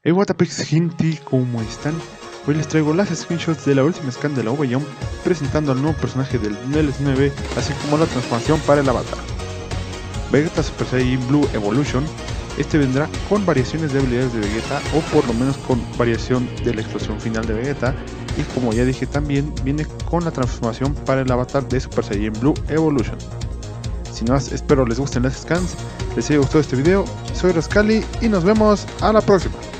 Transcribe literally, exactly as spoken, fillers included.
Hey Whatapix gente, ¿cómo están? Hoy les traigo las screenshots de la última scan de la Ova Young, presentando al nuevo personaje del D L C nueve, así como la transformación para el avatar. Vegeta Super Saiyan Blue Evolution. Este vendrá con variaciones de habilidades de Vegeta, o por lo menos con variación de la explosión final de Vegeta, y como ya dije también, viene con la transformación para el avatar de Super Saiyan Blue Evolution. Sin más, espero les gusten las scans, les haya gustado este video, soy Rascali y nos vemos a la próxima.